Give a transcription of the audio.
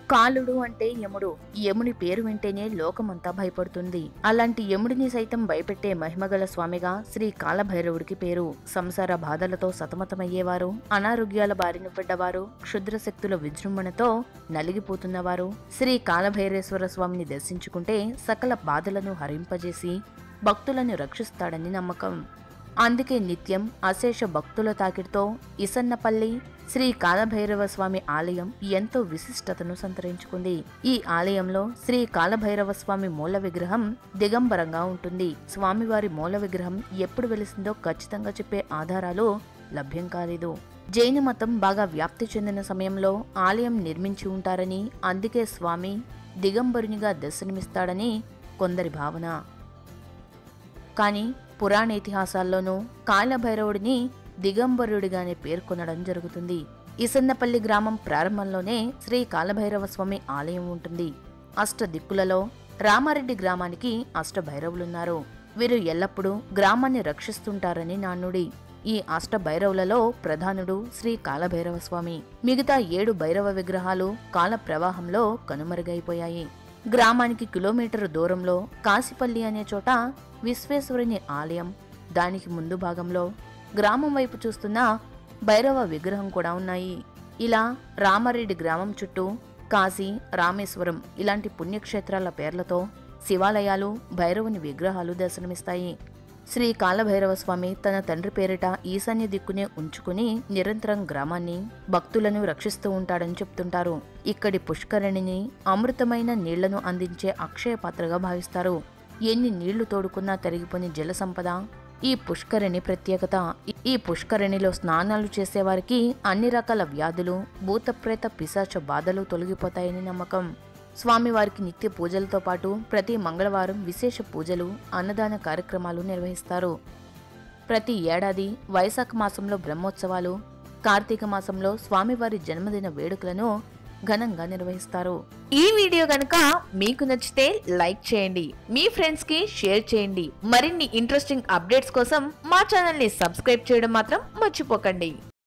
కాలుడు అంటే యముడు. యముని పేరు వింటేనే లోకమంతా భయపడుతుంది. అలాంటి యముడిని సైతం భయపెట్టే మహిమగల స్వామిగా శ్రీ కాలభైరవుడికి పేరు. సంసార బాధలతో సతమతమయ్యేవారు, అనారోగ్యాల బారిన పడ్డవారు, క్షుద్ర శక్తుల విజృంభణతో నలిగిపోతున్నవారు శ్రీ కాలభైరేశ్వర స్వామిని దర్శించుకుంటే సకల బాధలను హరింపజేసి భక్తులను రక్షిస్తాడని నమ్మకం. అందుకే నిత్యం అశేష భక్తుల తాకిడితో ఇసన్నపల్లి శ్రీ కాలభైరవ స్వామి ఆలయం ఎంతో విశిష్టతను సంతరించుకుంది. ఈ ఆలయంలో శ్రీ కాలభైరవ స్వామి మూల విగ్రహం దిగంబరంగా ఉంటుంది. స్వామివారి మూల విగ్రహం ఎప్పుడు వెలిసిందో ఖచ్చితంగా చెప్పే ఆధారాలు లభ్యం కాలేదు. జైన మతం బాగా వ్యాప్తి చెందిన సమయంలో ఆలయం నిర్మించి ఉంటారని, అందుకే స్వామి దిగంబరునిగా దర్శనమిస్తాడని కొందరి భావన. కానీ పురాణ ఇతిహాసాల్లోనూ కాలభైరవుడిని దిగంబరుడిగానే పేర్కొనడం జరుగుతుంది. ఇసన్నపల్లి గ్రామం ప్రారంభంలోనే శ్రీ కాలభైరవ స్వామి ఆలయం ఉంటుంది. అష్టదిక్కులలో రామారెడ్డి గ్రామానికి అష్టభైరవులున్నారు. వీరు ఎల్లప్పుడూ గ్రామాన్ని రక్షిస్తుంటారని నానుడి. ఈ అష్టభైరవులలో ప్రధానుడు శ్రీ కాలభైరవ స్వామి. మిగతా 7 భైరవ విగ్రహాలు కాల ప్రవాహంలో కనుమరుగైపోయాయి. గ్రామానికి కిలోమీటరు దూరంలో కాశీపల్లి అనే చోట విశ్వేశ్వరుని ఆలయం, దానికి ముందు భాగంలో గ్రామం వైపు చూస్తున్న భైరవ విగ్రహం కూడా ఉన్నాయి. ఇలా రామారెడ్డి గ్రామం చుట్టూ కాశీ, రామేశ్వరం ఇలాంటి పుణ్యక్షేత్రాల పేర్లతో శివాలయాలు, భైరవుని విగ్రహాలు దర్శనమిస్తాయి. శ్రీ కాలభైరవ స్వామి తన తండ్రి పేరిట ఈశాన్య దిక్కునే ఉంచుకుని నిరంతరం గ్రామాన్ని, భక్తులను రక్షిస్తూ ఉంటాడని చెప్తుంటారు. ఇక్కడి పుష్కరిణిని అమృతమైన నీళ్లను అందించే అక్షయ పాత్రగా భావిస్తారు. ఎన్ని నీళ్లు తోడుకున్నా తరిగిపోని జల సంపద ఈ పుష్కరిణి ప్రత్యేకత. ఈ పుష్కరిణిలో స్నానాలు చేసేవారికి అన్ని రకాల వ్యాధులు, భూతప్రేత పిశాచ బాధలు తొలగిపోతాయని నమ్మకం. స్వామివారికి నిత్య పూజలతో పాటు ప్రతి మంగళవారం విశేష పూజలు, అన్నదాన కార్యక్రమాలు నిర్వహిస్తారు. ప్రతి ఏడాది వైశాఖ మాసంలో బ్రహ్మోత్సవాలు, కార్తీక మాసంలో స్వామివారి జన్మదిన వేడుకలను ఘనంగా నిర్వహిస్తారు. ఈ వీడియో గనుక మీకు నచ్చితే లైక్ చేయండి, మీ ఫ్రెండ్స్ కి షేర్ చేయండి. మరిన్ని ఇంట్రెస్టింగ్ అప్డేట్స్ కోసం మా ఛానల్ ని సబ్స్క్రైబ్ చేయడం మాత్రం మర్చిపోకండి.